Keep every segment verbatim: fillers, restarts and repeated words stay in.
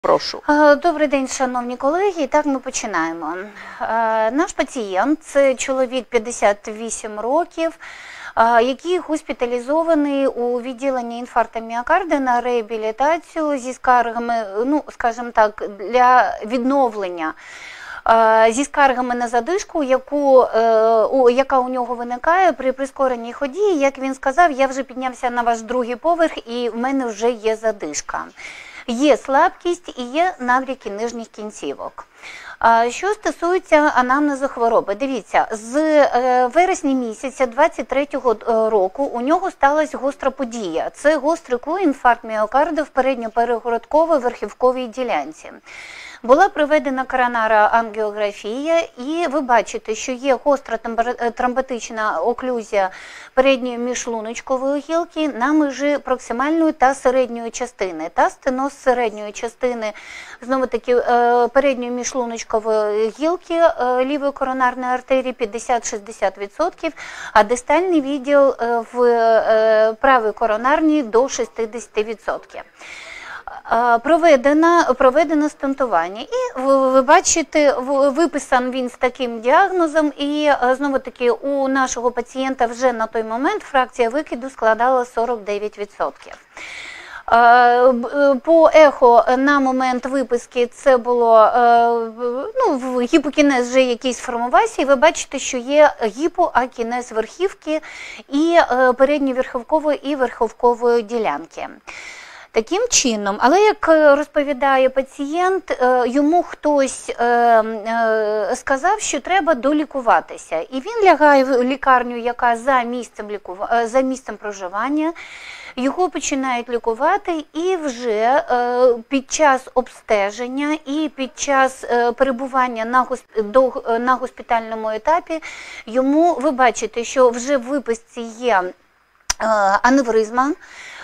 Прошу. Добрий день, шановні колеги. І так ми починаємо. Наш пацієнт – це чоловік п'ятдесят вісім років, який госпіталізований у відділенні інфаркту міокарда на реабілітацію зі скаргами, ну, скажімо так, для відновлення. Зі скаргами на задишку, яку, яка у нього виникає при прискореній ході. Як він сказав, я вже піднявся на ваш другий поверх і в мене вже є задишка. Є слабкість і є набряки нижніх кінцівок. Що стосується анамнезу хвороби, дивіться, з вересня місяця двадцять третього року у нього сталася гостра подія. Це гострий інфаркт міокарда в передньоперегородковій верхівковій ділянці. Була проведена коронарна ангіографія, і ви бачите, що є гостра тромботична оклюзія передньої міжшлуночкової гілки на межі проксимальної та середньої частини. Та стеноз середньої частини, знову-таки, передньої міжшлуночкової гілки лівої коронарної артерії п'ятдесят-шістдесят відсотків, а дистальний відділ в правій коронарній до шістдесят відсотків. Проведено, проведено стентування. І ви бачите, виписан він з таким діагнозом, і знову-таки у нашого пацієнта вже на той момент фракція викиду складала сорок дев'ять відсотків. По ехо на момент виписки це було, ну, гіпокінез вже якийсь формувався, і ви бачите, що є гіпоакінез верхівки і передньоверховкової і верховкової ділянки. Таким чином, але як розповідає пацієнт, йому хтось сказав, що треба долікуватися. І він лягає в лікарню, яка за місцем, лікува... за місцем проживання, його починають лікувати, і вже під час обстеження і під час перебування на, госп... до... на госпітальному етапі йому, ви бачите, що вже в виписці є аневризма,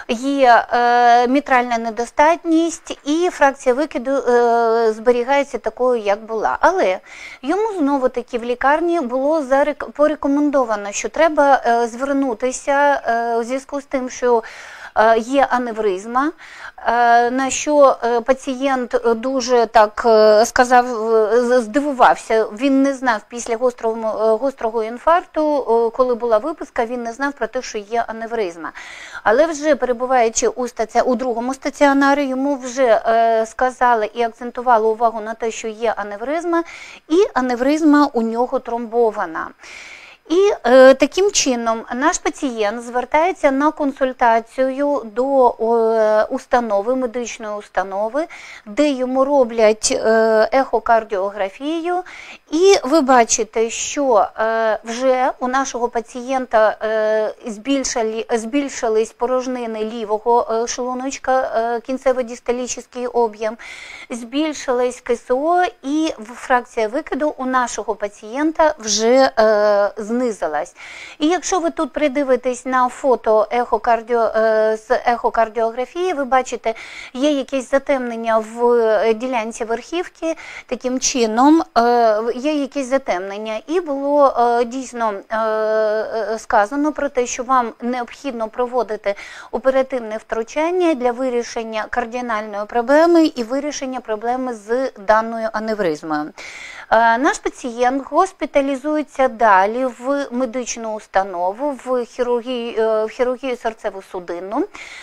є е, мітральна недостатність, і фракція викиду е, зберігається такою, як була. Але йому знову-таки в лікарні було зарек... порекомендовано, що треба е, звернутися е, у зв'язку з тим, що е, є аневризма, е, на що е, пацієнт дуже так е, сказав, е, здивувався. Він не знав після гострого, е, гострого інфаркту, е, коли була виписка, він не знав про те, що є аневризма. Але вже перебуваючи у, стаці... у другому стаціонарі, йому вже е, сказали і акцентували увагу на те, що є аневризма, і аневризма у нього тромбована. І е, таким чином наш пацієнт звертається на консультацію до е, установи, медичної установи, де йому роблять е, ехокардіографію. І ви бачите, що е, вже у нашого пацієнта е, збільшали, збільшились порожнини лівого е, шлуночка, е, кінцево-дисталічний об'єм, збільшилась КСО, і фракція викиду у нашого пацієнта вже е, знизилась. І якщо ви тут придивитесь на фото ехокардіо, з ехокардіографії, ви бачите, є якесь затемнення в ділянці верхівки, таким чином є якесь затемнення. І було дійсно сказано про те, що вам необхідно проводити оперативне втручання для вирішення кардіальної проблеми і вирішення проблеми з даною аневризмою. Наш пацієнт госпіталізується далі в медичну установу, в хірургію, в хірургію серцево-судинну,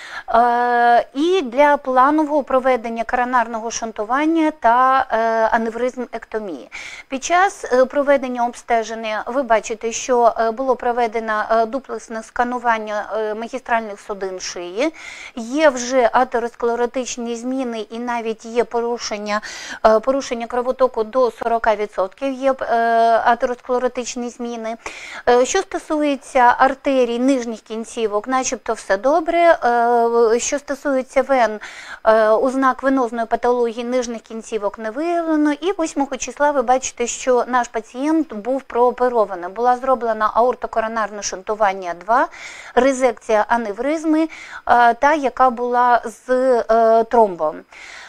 і для планового проведення коронарного шунтування та аневризм-ектомії. Під час проведення обстеження ви бачите, що було проведено дуплексне сканування магістральних судин шиї, є вже атеросклеротичні зміни і навіть є порушення, порушення кровотоку до сорока відсотків, є атеросклеротичні зміни. Що стосується артерій нижніх кінцівок, начебто все добре. Що стосується вен, ознак венозної патології нижніх кінцівок не виявлено. І восьмого числа ви бачите, що наш пацієнт був прооперований. Була зроблена аортокоронарне шунтування два, резекція аневризми, та, яка була з тромбом.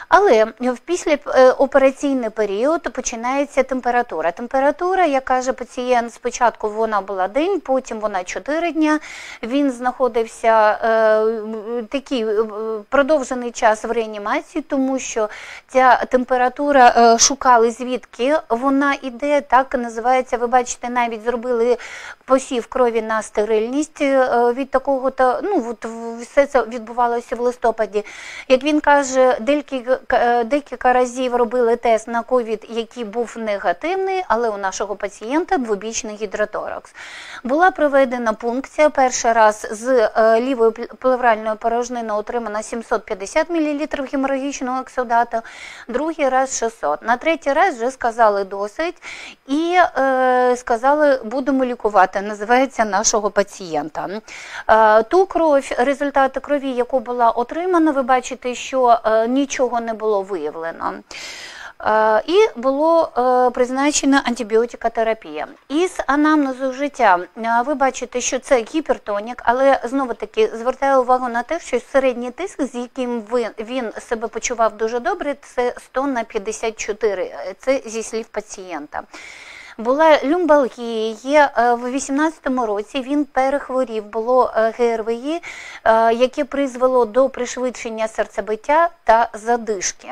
Але в післяопераційний період починається температура. Температура, як каже пацієнт, спочатку вона була день, потім вона чотири дня. Він знаходився е, такий продовжений час в реанімації, тому що ця температура, е, шукали звідки вона іде, так називається, ви бачите, навіть зробили посів крові на стерильність е, від такого, та, ну, от, все це відбувалося в листопаді. Як він каже, декілька, декілька разів робили тест на ковід, який був негативний, але у нашого пацієнта двобічний гідроторакс. Була проведена пункція, перший раз з е, лівої плевральної порожнини отримано сімсот п'ятдесят мілілітрів геморагічного ексудату, другий раз шістсот. На третій раз вже сказали досить і е, сказали, будемо лікувати, називається, нашого пацієнта. Е, ту кров, результати крові, яку була отримана, ви бачите, що е, нічого не було виявлено. Е, і було е, призначена антибіотикотерапія. Із анамнезу життя е, ви бачите, що це гіпертонік, але знову-таки звертаю увагу на те, що середній тиск, з яким ви, він себе почував дуже добре, це сто на п'ятдесят чотири, це зі слів пацієнта. Була люмбалгія, в вісімнадцятому році він перехворів, було ГРВІ, яке призвело до пришвидшення серцебиття та задишки.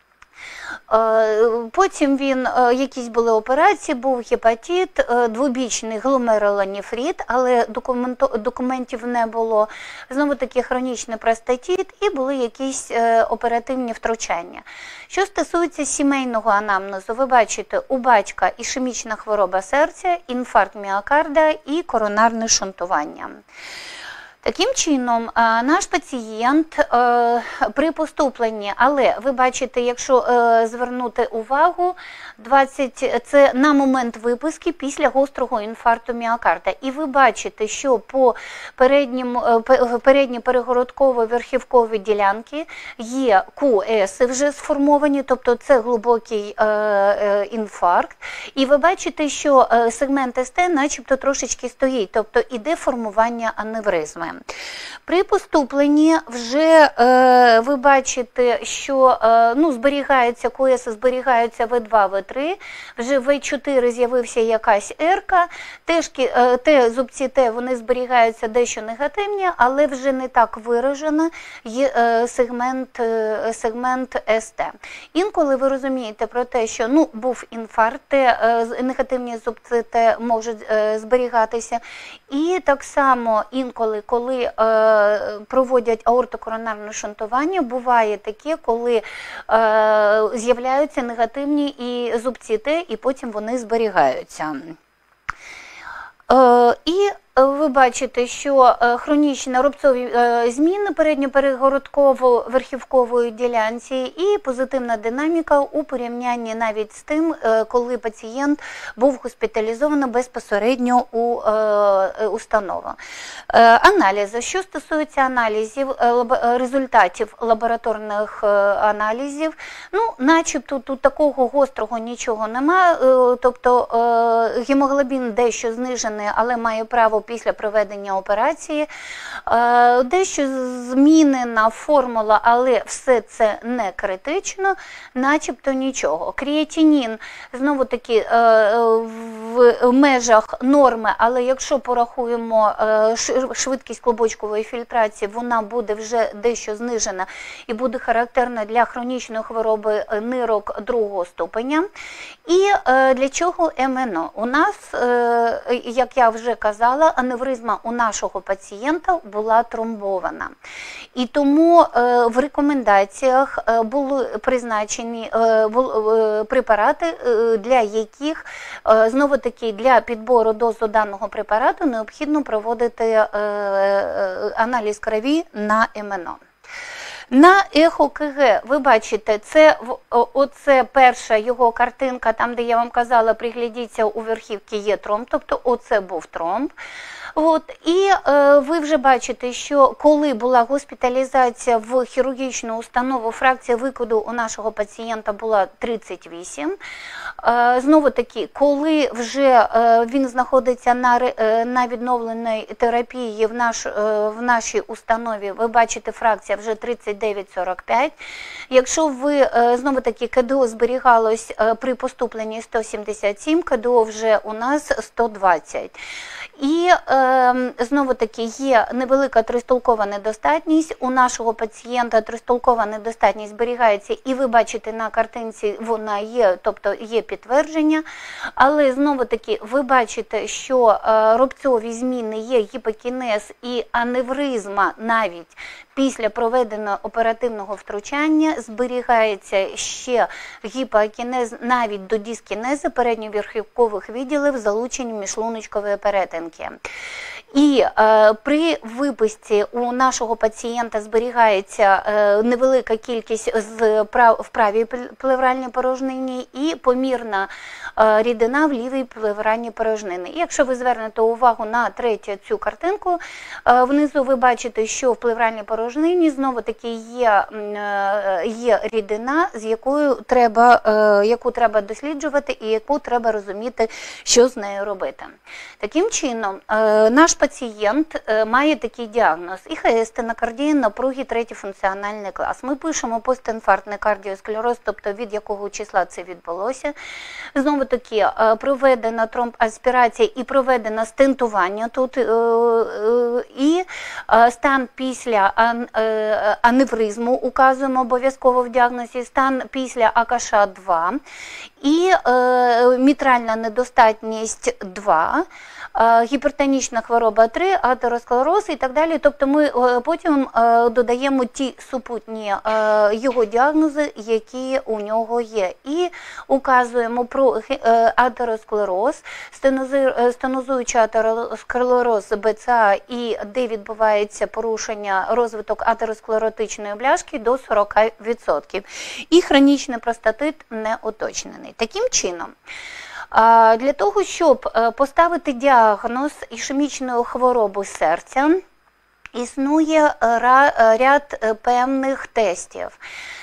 Потім він, якісь були операції, був гепатит, двобічний гломерулонефрит, але документів не було. Знову таки хронічний простатит і були якісь оперативні втручання. Що стосується сімейного анамнезу, ви бачите, у батька ішемічна хвороба серця, інфаркт міокарда і коронарне шунтування. Таким чином, наш пацієнт при поступленні, але ви бачите, якщо звернути увагу, двадцять, це на момент виписки після гострого інфаркту міокарда. І ви бачите, що по передній перегородковій верхівковій ділянці є ку ес вже сформовані, тобто це глибокий інфаркт. І ви бачите, що сегмент ес те начебто трошечки стоїть, тобто іде формування аневризми. При поступленні вже е, ви бачите, що е, ну, зберігається ку ес, зберігаються ве два, ве три, вже ве чотири з'явився якась ерка, теж е, те, зубці Т, вони зберігаються дещо негативні, але вже не так виражено є е, сегмент, е, сегмент ес те. Інколи ви розумієте про те, що ну, був інфаркт, е, негативні зубці Т можуть е, зберігатися, і так само інколи, коли проводять аортокоронарне шунтування, буває таке, коли е, з'являються негативні і зубці Т, і потім вони зберігаються. Е, і ви бачите, що хронічні рубцові зміни передньоперегородково-верхівкової ділянці і позитивна динаміка у порівнянні навіть з тим, коли пацієнт був госпіталізований безпосередньо у установу. Аналізи. Що стосується аналізів, результатів лабораторних аналізів, ну, начебто тут такого гострого нічого немає, тобто гемоглобін дещо знижений, але має право після проведення операції. Дещо змінена формула, але все це не критично, начебто нічого. Креатинін, знову-таки, в межах норми, але якщо порахуємо швидкість клубочкової фільтрації, вона буде вже дещо знижена і буде характерна для хронічної хвороби нирок другого ступеня. І для чого ем ен о? У нас, як я вже казала, аневризма у нашого пацієнта була тромбована. І тому в рекомендаціях були призначені препарати, для яких, знову-таки, для підбору дози даного препарату необхідно проводити аналіз крові на ем ен о. На ехо ке ге, ви бачите, це оце перша його картинка, там, де я вам казала, приглядіться, у верхівці є тромб, тобто оце був тромб. От, і е, ви вже бачите, що коли була госпіталізація в хірургічну установу, фракція викиду у нашого пацієнта була тридцять вісім. Е, знову таки, коли вже е, він знаходиться на, е, на відновленій терапії в, наш, е, в нашій установі, ви бачите, фракція вже тридцять дев'ять сорок п'ять. Якщо ви, е, знову таки, КДО зберігалось е, при поступленні сто сімдесят сім, КДО вже у нас сто двадцять. І е, знову таки є невелика тристолкова недостатність. У нашого пацієнта тристолкова недостатність зберігається, і ви бачите на картинці, вона є, тобто є підтвердження. Але знову таки ви бачите, що е, рубцові зміни є, гіпокінез і аневризма навіть після проведеного оперативного втручання, зберігається ще гіпоакінез навіть до дискінезу передньоверхівкових відділів з залученням міжшлуночкової перетинки. І е, при виписці у нашого пацієнта зберігається е, невелика кількість з прав, в правій плевральній порожнині і помірна е, рідина в лівій плевральній порожнині. І якщо ви звернете увагу на третю цю картинку, е, внизу ви бачите, що в плевральній порожнині знову таки є, е, є рідина, з якою треба, е, яку треба досліджувати і яку треба розуміти, що з нею робити. Таким чином, е, наш пацієнт має такий діагноз – ІХС, стенокардія, напруги, третій функціональний клас. Ми пишемо постінфарктний кардіосклероз, тобто від якого числа це відбулося. Знову таки, проведена тромбаспірація і проведено стентування тут, і стан після аневризму указуємо обов'язково в діагнозі, стан після АКШ два і мітральна недостатність два, гіпертонічна хвороба три, атеросклероз і так далі. Тобто ми потім додаємо ті супутні його діагнози, які у нього є. І указуємо про атеросклероз, стенозуючий атеросклероз БЦА і де відбувається порушення, розвиток атеросклеротичної бляшки до сорок відсотків. І хронічний простатит не уточнений. Таким чином, для того, щоб поставити діагноз ішемічної хвороби серця, існує ряд певних тестів.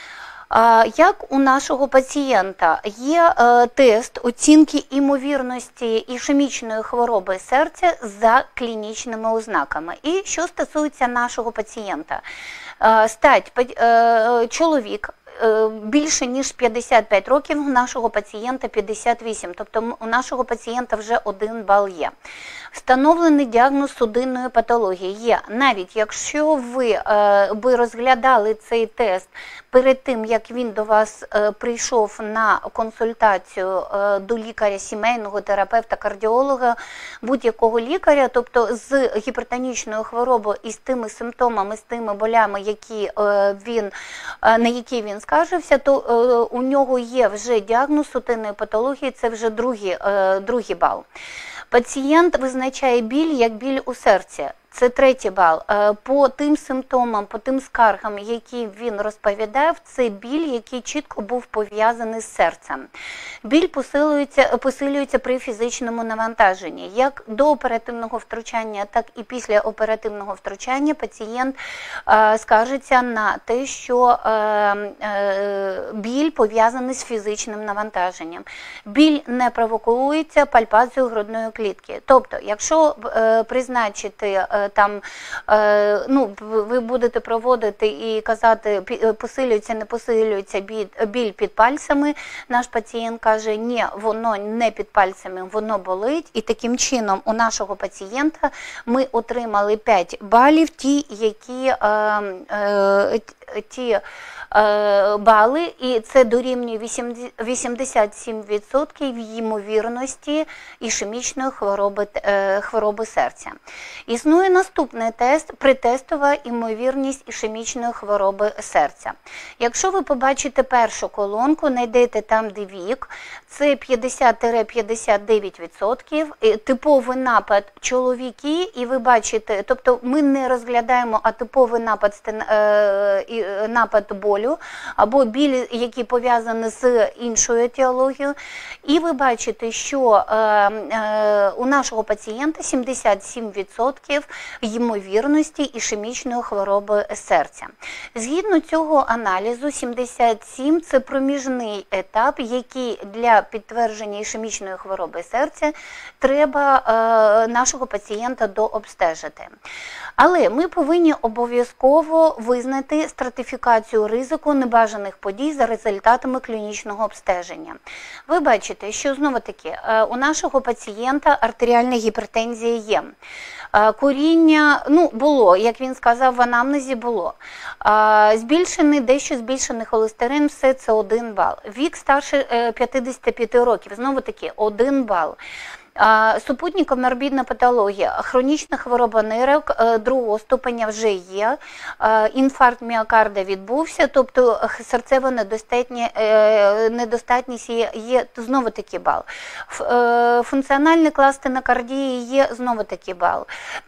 Як у нашого пацієнта є тест оцінки імовірності ішемічної хвороби серця за клінічними ознаками. І що стосується нашого пацієнта, стать чоловік, більше ніж п'ятдесят п'ять років, у нашого пацієнта п'ятдесят вісім, тобто у нашого пацієнта вже один бал є. Встановлений діагноз судинної патології є, навіть якщо ви би розглядали цей тест перед тим, як він до вас прийшов на консультацію до лікаря, сімейного терапевта, кардіолога, будь-якого лікаря, тобто з гіпертонічною хворобою і з тими симптомами, з тими болями, які він, на які він скаржився, то у нього є вже діагноз судинної патології, це вже другий, другий бал. Пацієнт визначає біль як біль у серці. Це третій бал. По тим симптомам, по тим скаргам, які він розповідав, це біль, який чітко був пов'язаний з серцем. Біль посилюється, посилюється при фізичному навантаженні. Як до оперативного втручання, так і після оперативного втручання пацієнт е, скаржиться на те, що е, е, біль пов'язаний з фізичним навантаженням. Біль не провокується пальпацією грудної клітки. Тобто, якщо е, призначити е, там, ну, ви будете проводити і казати, посилюється, не посилюється біль під пальцями, наш пацієнт каже, ні, воно не під пальцями, воно болить. І таким чином у нашого пацієнта ми отримали п'ять балів, ті, які е, е, ті е, бали, і це дорівнює вісімдесят сім відсотків ймовірності ішемічної хвороби, е, хвороби серця. Існує наступний тест – притестова ймовірність ішемічної хвороби серця. Якщо ви побачите першу колонку, знайдете там, де вік, це п'ятдесят до п'ятдесят дев'ять відсотків, типовий напад чоловіки, і ви бачите, тобто ми не розглядаємо атиповий напад напад болю, або біль, який пов'язаний з іншою етіологією. І ви бачите, що у нашого пацієнта сімдесят сім відсотків ймовірності ішемічної хвороби серця. Згідно цього аналізу, сімдесят сім – це проміжний етап, який для підтвердження ішемічної хвороби серця треба нашого пацієнта дообстежити. Але ми повинні обов'язково визнати стратифікацію ризику небажаних подій за результатами клінічного обстеження. Ви бачите, що знову-таки у нашого пацієнта артеріальна гіпертензія є. Куріння, ну, було, як він сказав, в анамнезі було. Збільшений, дещо збільшений холестерин, все це один бал. Вік старше п'ятдесят п'ять років, знову-таки один бал. Супутня коморбідна патологія, хронічна хвороба нирок другого ступеня вже є, інфаркт міокарда відбувся, тобто серцева недостатність є, є знову таки бал. Функціональний клас стенокардії є знову таки бал.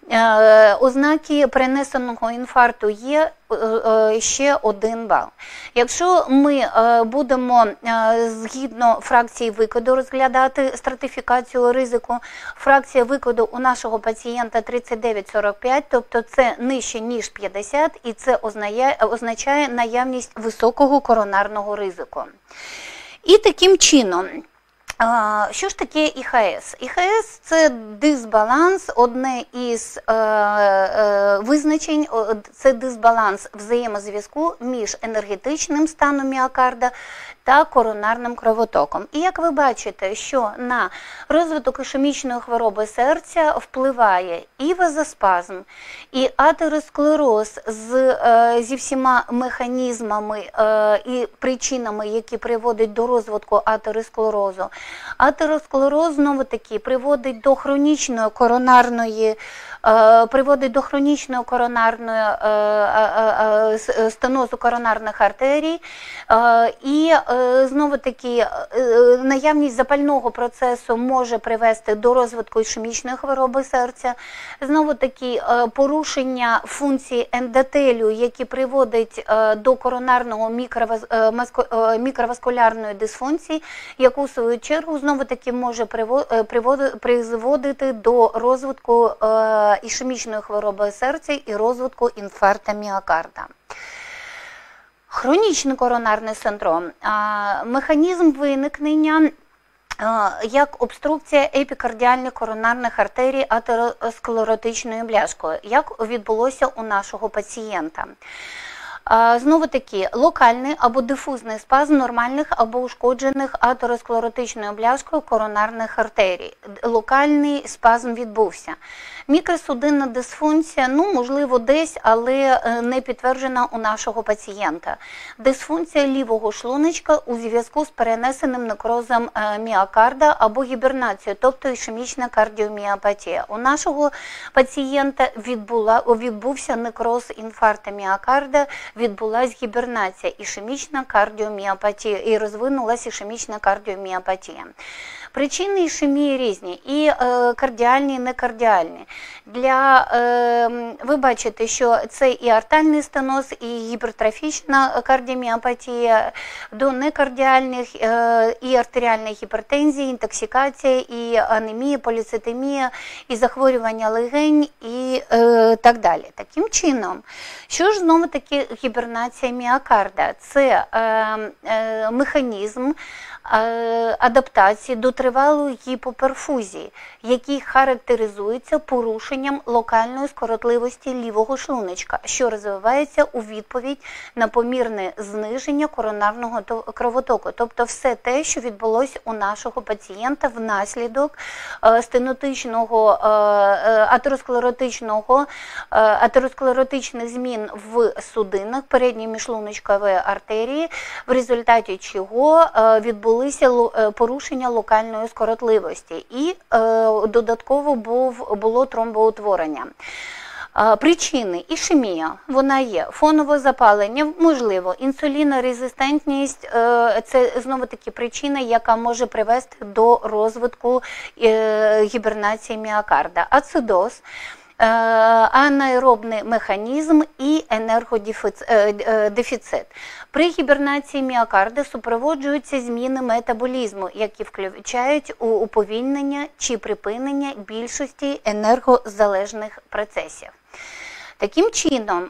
Ознаки перенесеного інфаркту є, ще один бал. Якщо ми будемо згідно фракції викиду розглядати стратифікацію ризику, фракція викиду у нашого пацієнта тридцять дев'ять сорок п'ять, тобто це нижче ніж п'ятдесят, і це означає, означає наявність високого коронарного ризику. І таким чином, що ж таке І Ха Ес? І Ха Ес – це дисбаланс, одне із е, е, визначень, це дисбаланс взаємозв'язку між енергетичним станом міокарда та коронарним кровотоком. І як ви бачите, що на розвиток ішемічної хвороби серця впливає і вазоспазм, і атеросклероз з, е, зі всіма механізмами е, і причинами, які приводять до розвитку атеросклерозу. Атеросклероз, знову-таки, приводить до хронічної коронарної, е, приводить до хронічної коронарної е, е, е, стенозу коронарних артерій, е, і е, знову-таки е, наявність запального процесу може привести до розвитку ішемічної хвороби серця. Знову-таки е, порушення функції ендотелію, які приводять е, до коронарного мікровас, е, маско, е, мікроваскулярної дисфункції, яку в свою чергу знову-таки може призводити до розвитку е, ішемічної хвороби серця і розвитку інфаркту міокарда. Хронічний коронарний синдром. Механізм виникнення як обструкція епікардіальних коронарних артерій атеросклеротичною бляшкою, як відбулося у нашого пацієнта. Знову-таки, локальний або дифузний спазм нормальних або ушкоджених атеросклеротичною бляшкою коронарних артерій. Локальний спазм відбувся. Мікросудинна дисфункція, ну, можливо, десь, але не підтверджена у нашого пацієнта. Дисфункція лівого шлуночка у зв'язку з перенесеним некрозом міокарда або гібернацією, тобто ішемічна кардіоміопатія. У нашого пацієнта відбула, відбувся некроз інфаркту міокарда, відбулася гібернація, ішемічна кардіоміопатія, і розвинулася ішемічна кардіоміопатія. Причини ішемії різні, і е, кардіальні, і некардіальні. Для, е, ви бачите, що це і артальний стеноз, і гіпертрофічна кардіоміопатія, до некардіальних е, і артеріальної гіпертензії, інтоксикація, і анемія, поліцитемія, і захворювання легень, і е, так далі. Таким чином, що ж знову-таки гібернація міокарда? Це е, е, механізм адаптації до тривалої гіпоперфузії, який характеризується порушенням локальної скоротливості лівого шлуночка, що розвивається у відповідь на помірне зниження коронарного кровотоку. Тобто все те, що відбулося у нашого пацієнта внаслідок стенотичного, атеросклеротичного, атеросклеротичних змін в судинах передньої міжшлуночкової артерії, в результаті чого відбулося порушення локальної скоротливості і е, додатково був, було тромбоутворення. Е, причини – ішемія, вона є, фонове запалення, можливо, інсулінорезистентність е, – це знову-таки причина, яка може привести до розвитку е, гібернації міокарда, ацидоз. анаеробний механізм і енергодефіцит. При гібернації міокарда супроводжуються зміни метаболізму, які включають у уповільнення чи припинення більшості енергозалежних процесів. Таким чином,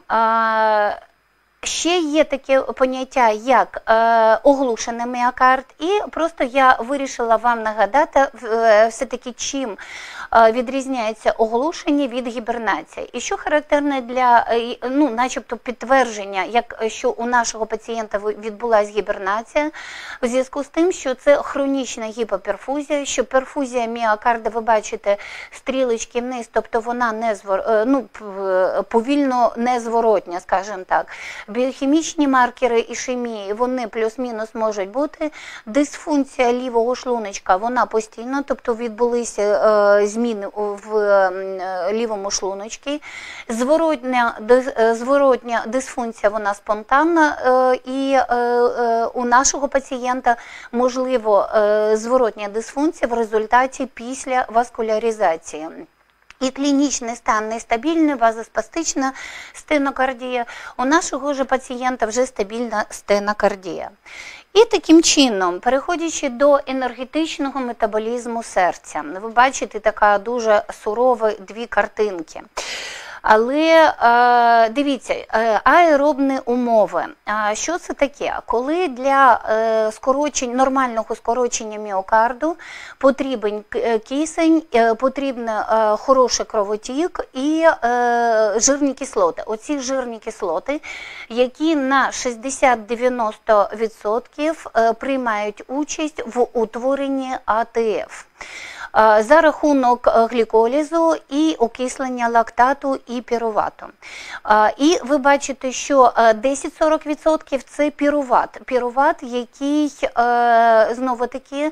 ще є таке поняття, як е, оглушений міокард, і просто я вирішила вам нагадати е, все-таки, чим е, відрізняється оглушення від гібернації. І що характерне для, е, ну, начебто підтвердження, як, що у нашого пацієнта відбулася гібернація, в зв'язку з тим, що це хронічна гіпоперфузія, що перфузія міокарда, ви бачите, стрілочки вниз, тобто вона не звор, е, ну, повільно незворотня, скажімо так. Біохімічні маркери ішемії, вони плюс-мінус можуть бути. Дисфункція лівого шлуночка, вона постійно, тобто відбулися е, зміни в е, лівому шлуночці. Зворотня, ди, зворотня дисфункція, вона спонтанна, е, і е, е, у нашого пацієнта можливо е, зворотня дисфункція в результаті після васкуляризації. І клінічний стан нестабільний, вазоспастична стенокардія. У нашого ж пацієнта вже стабільна стенокардія. І таким чином, переходячи до енергетичного метаболізму серця, ви бачите така дуже сурова дві картинки. Але дивіться, аеробні умови. Що це таке? Коли для скорочень, нормального скорочення міокарду потрібен кисень, потрібен хороший кровотік і жирні кислоти. Оці жирні кислоти, які на шістдесят-дев'яносто відсотків приймають участь в утворенні А Т Ф. За рахунок гліколізу і окислення лактату і пірувату. І ви бачите, що десять-сорок відсотків це піруват. Піруват, який, знову-таки,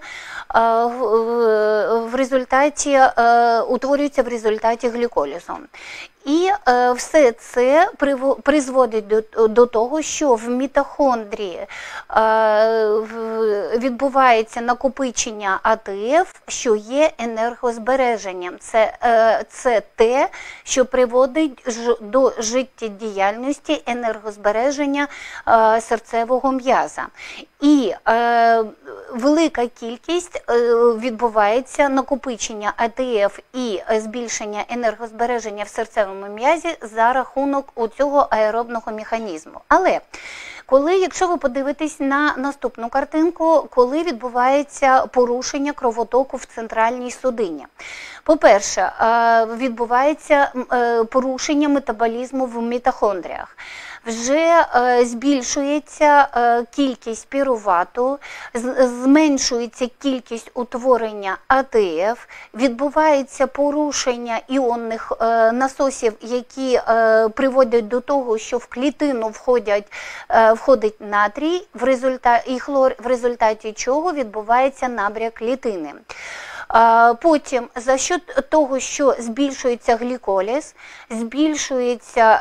в результаті, утворюється в результаті гліколізу. І е, все це призводить до, до того, що в мітохондрії е, відбувається накопичення А Т Ф, що є енергозбереженням. Це, е, це те, що приводить ж, до життєдіяльності енергозбереження е, серцевого м'яза. І е, велика кількість е, відбувається накопичення А Т Ф і збільшення енергозбереження в серцевому м'язі за рахунок цього аеробного механізму. Але коли, якщо ви подивитесь на наступну картинку, коли відбувається порушення кровотоку в центральній судині. По-перше, відбувається порушення метаболізму в мітохондріях. Вже е, збільшується е, кількість пірувату, зменшується кількість утворення А Т Ф, відбувається порушення іонних е, насосів, які е, приводять до того, що в клітину входять, е, входить натрій, в результаті, і хлор, в результаті чого відбувається набряк клітини. Потім, за счет того, що збільшується гліколіз, збільшується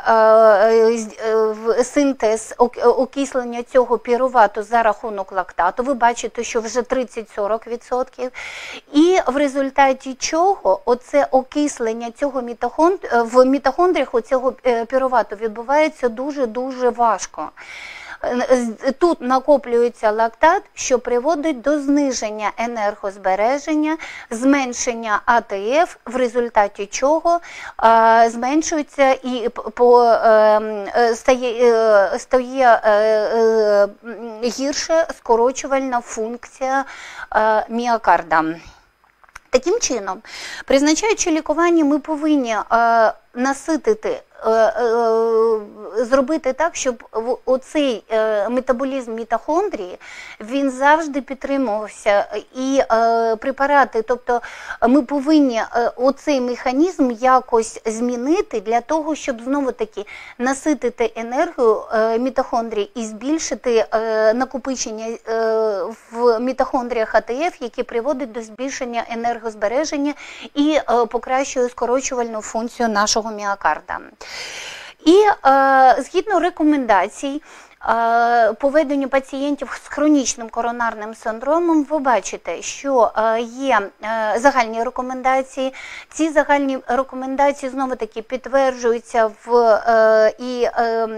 синтез окислення цього пірувату за рахунок лактату, ви бачите, що вже тридцять-сорок відсотків, і в результаті чого оце окислення цього мітохонд... в мітохондріях оцього пірувату відбувається дуже-дуже важко. Тут накоплюється лактат, що приводить до зниження енергозбереження, зменшення А Т Ф, в результаті чого а, зменшується і по, е, стає, е, стає е, е, гірше скорочувальна функція е, міокарда. Таким чином, призначаючи лікування, ми повинні е, наситити, е, е, зробити так, щоб оцей е, метаболізм мітохондрії, він завжди підтримувався. І е, препарати, тобто ми повинні е, оцей механізм якось змінити для того, щоб знову-таки наситити енергію е, мітохондрії і збільшити е, накопичення е, в мітохондріях А Т Ф, які приводять до збільшення енергозбереження і е, покращує скорочувальну функцію нашого міокарда. І е, згідно рекомендацій, По веденню пацієнтів з хронічним коронарним синдромом ви бачите, що є загальні рекомендації. Ці загальні рекомендації знову-таки підтверджуються в і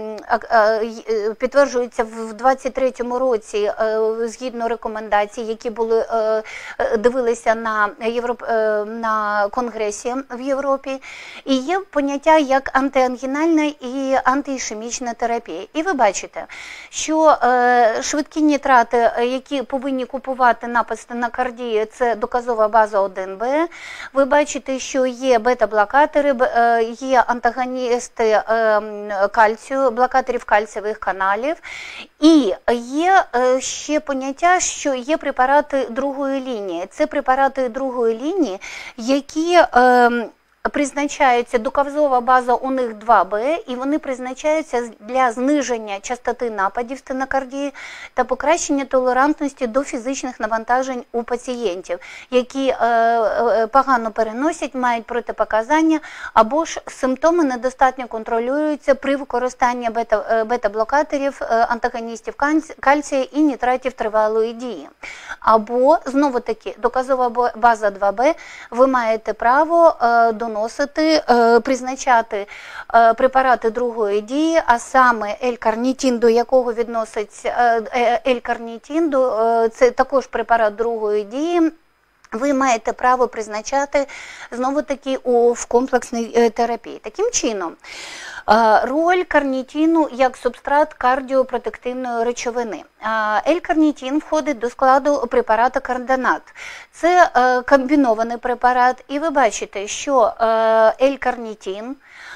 підтверджуються в двадцять третьому році згідно рекомендацій, які були дивилися на Європ... на конгресі в Європі. І є поняття як антиангінальна і антиішемічна терапія. І ви бачите, що е, швидкі нітрати, які повинні купувати на стенокардії, це доказова база один Б. Ви бачите, що є бета-блокатори, е, є антагоністи е, кальцію, блокаторів кальцієвих каналів. І є е, ще поняття, що є препарати другої лінії. Це препарати другої лінії, які е, призначаються, доказова база у них два Б, і вони призначаються для зниження частоти нападів стенокардії та покращення толерантності до фізичних навантажень у пацієнтів, які е, е, погано переносять, мають протипоказання, або ж симптоми недостатньо контролюються при використанні бета, бета-блокаторів, антагоністів кальція і нітратів тривалої дії. Або, знову-таки, доказова база два Б, ви маєте право е, доносити, е, призначати е, препарати другої дії, а саме L-карнітин, до якого відноситься е, L-карнітин, е, це також препарат другої дії. Ви маєте право призначати, знову-таки, у, в комплексній терапії. Таким чином, роль карнітину як субстрат кардіопротективної речовини. L-карнітин входить до складу препарату кардонат. Це комбінований препарат, і ви бачите, що L-карнітин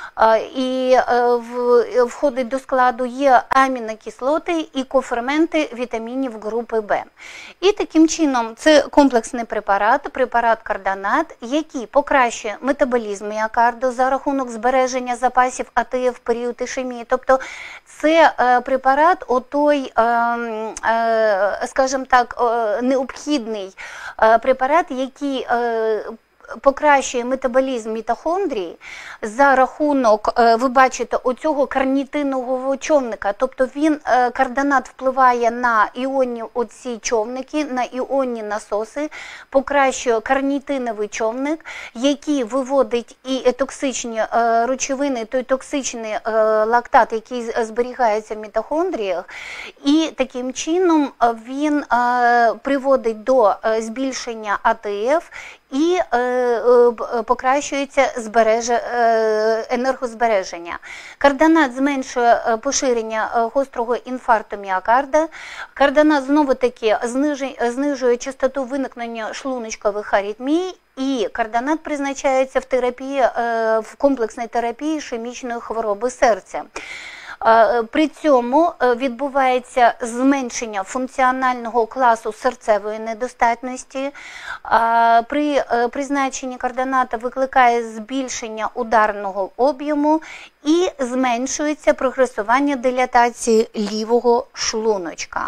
і входить до складу є амінокислоти і коферменти вітамінів групи Б. І таким чином це комплексний препарат, препарат кардонат, який покращує метаболізм міокарду за рахунок збереження запасів АТФ в період ішемії. Тобто це препарат, отой, скажімо так, необхідний препарат, який покращує метаболізм мітохондрії за рахунок, ви бачите, оцього карнітинового човника. Тобто він, кардонат впливає на іонні оці човники, на іонні насоси, покращує карнітиновий човник, який виводить і токсичні речовини, той токсичний лактат, який зберігається в мітохондріях, і таким чином він приводить до збільшення АТФ і покращується енергозбереження. Кардонат зменшує поширення гострого інфаркту міокарда. Кардонат знову-таки знижує частоту виникнення шлуночкових аритмій, і кардонат призначається в терапії, в комплексній терапії ішемічної хвороби серця. При цьому відбувається зменшення функціонального класу серцевої недостатності. При призначенні кардоната викликає збільшення ударного об'єму і зменшується прогресування дилатації лівого шлуночка.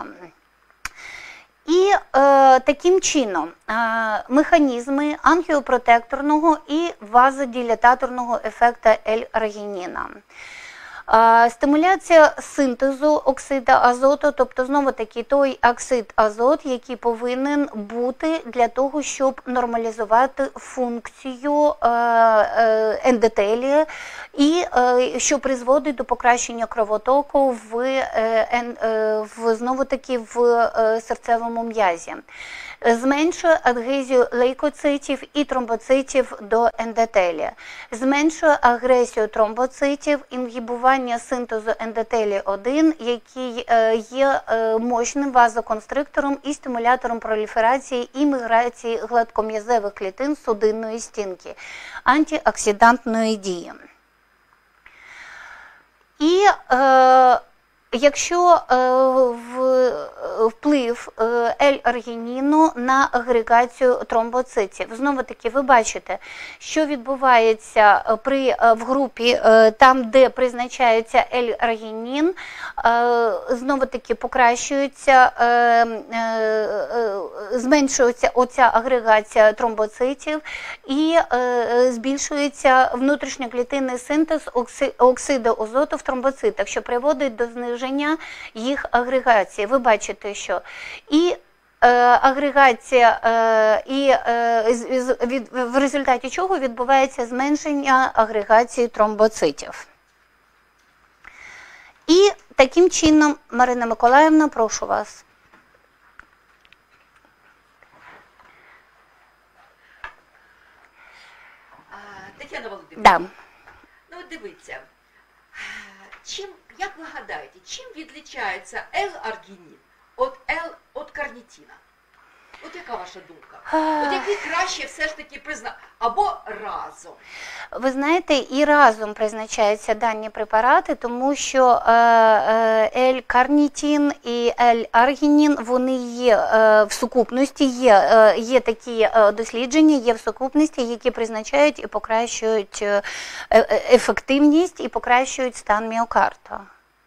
І е, таким чином е, механізми ангіопротекторного і вазодилататорного ефекту L-аргініна. Стимуляція синтезу оксиду азоту, тобто знову-таки той оксид азот, який повинен бути для того, щоб нормалізувати функцію ендотелія і що призводить до покращення кровотоку в, в знову-таки в серцевому м'язі. Зменшує адгезію лейкоцитів і тромбоцитів до ендотелія. Зменшує агресію тромбоцитів, інгібування синтезу ендотелія один, який є мощним вазоконстриктором і стимулятором проліферації і міграції гладком'язевих клітин судинної стінки, антиоксидантної дії. І е, якщо е, в, вплив е, L-аргініну на агрегацію тромбоцитів, знову-таки ви бачите, що відбувається при, е, в групі, е, там, де призначається L-аргінін, е, знову-таки покращується, е, е, зменшується оця агрегація тромбоцитів і е, збільшується внутрішньоклітинний синтез окси, оксиду азоту в тромбоцитах, що приводить до зниження їх агрегації. Ви бачите, що і агрегація, і в результаті чого відбувається зменшення агрегації тромбоцитів. І таким чином, Марина Миколаївна, прошу вас. Тетяна Володимирівна, Да. ну дивіться, чим, як ви гадаєте, чим відлічається L-аргінін від L-карнітіна? От яка ваша думка? От який краще все ж таки призна... або разом? Ви знаєте, і разом призначаються дані препарати, тому що L-карнітін і L-аргінін, вони є в сукупності, є, є такі дослідження, є в сукупності, які призначають і покращують ефективність і покращують стан міокарда.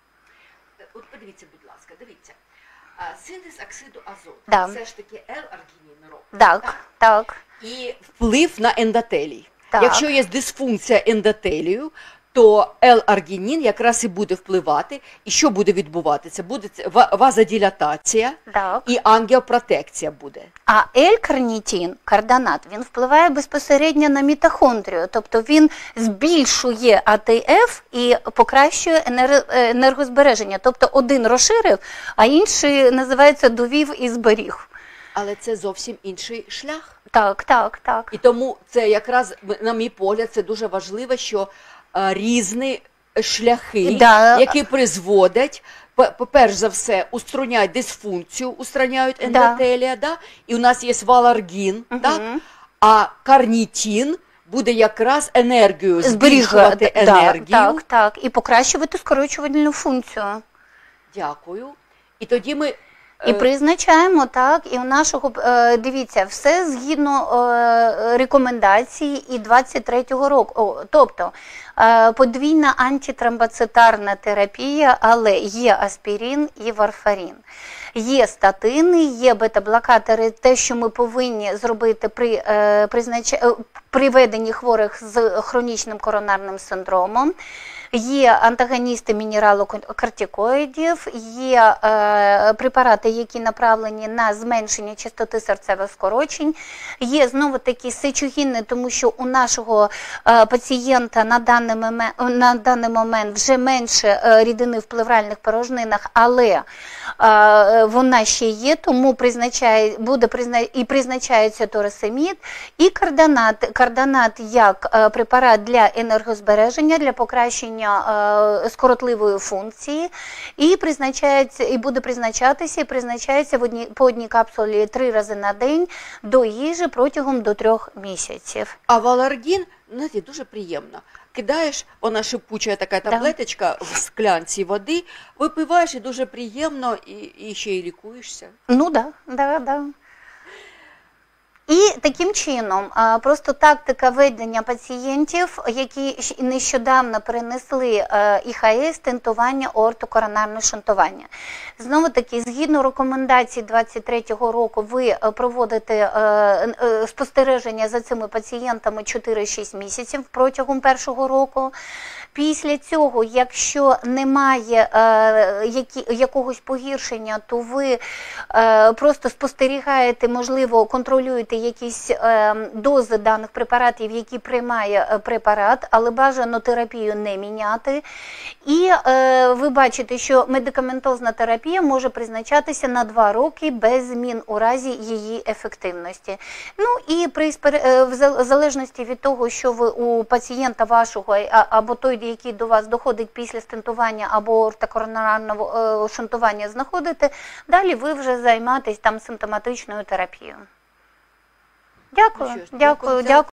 От подивіться, будь ласка, дивіться. Синтез оксиду азоту, да. Все ж таки L-аргінін робить. Так, так, так. І вплив на ендотелій. Так. Якщо є дисфункція ендотелію, то L-аргінін якраз і буде впливати. І що буде відбуватися? Буде вазодилатація так. і ангіопротекція буде. А L-карнітін, карданат, він впливає безпосередньо на мітохондрію, тобто він збільшує А Т Ф і покращує енергозбереження. Тобто один розширив, а інший, називається, довів і зберіг. Але це зовсім інший шлях. Так, так, так. І тому це якраз, на мій погляд, це дуже важливо, що а, різні шляхи, да. які призводять, по-перш за все, устраняють дисфункцію, устраняють ендотелія, да. Да? І у нас є валаргін, угу. Да? А карнітін буде якраз енергію, збільшувати енергію. Так, так, і покращувати скорочувальну функцію. Дякую. І тоді ми... І призначаємо, так, і у нашого, дивіться, все згідно рекомендацій і двадцять третього року. Тобто, подвійна антитромбоцитарна терапія, але є аспірин і варфарин. Є статини, є бета-блокатори, те, що ми повинні зробити при, признач... при веденні хворих з хронічним коронарним синдромом. Є антагоністи мінералокортикоїдів, є е, препарати, які направлені на зменшення частоти серцевих скорочень, є знову-таки сечогінне, тому що у нашого е, пацієнта на даний момент, на даний момент вже менше е, рідини в плевральних порожнинах, але е, вона ще є, тому призначає, буде призна... і призначається торосемід, і карданат, карданат як е, препарат для енергозбереження, для покращення скоротливої функції, і призначається, і буде призначатися, і призначається в одні, по одній капсулі три рази на день до їжі протягом до трьох місяців. А валаргін, знаєте, дуже приємно. Кидаєш, вона шипуча така таблеточка, да, в склянці води, випиваєш, і дуже приємно, і, і ще й лікуєшся. Ну так, да, да, да. І таким чином, просто тактика ведення пацієнтів, які нещодавно перенесли І Х С, стентування, аортокоронарне шунтування. Знову-таки, згідно рекомендацій двадцять третього року, ви проводите спостереження за цими пацієнтами чотири-шість місяців протягом першого року. Після цього, якщо немає е, які, якогось погіршення, то ви е, просто спостерігаєте, можливо, контролюєте якісь е, дози даних препаратів, які приймає препарат, але бажано терапію не міняти. І е, ви бачите, що медикаментозна терапія може призначатися на два роки без змін у разі її ефективності. Ну і при, в залежності від того, що ви у пацієнта вашого або той, який до вас доходить після стентування або аортокоронарного шунтування знаходите, далі ви вже займаєтесь там симптоматичною терапією. Дякую, Ну, що ж, дякую, дякую. дякую.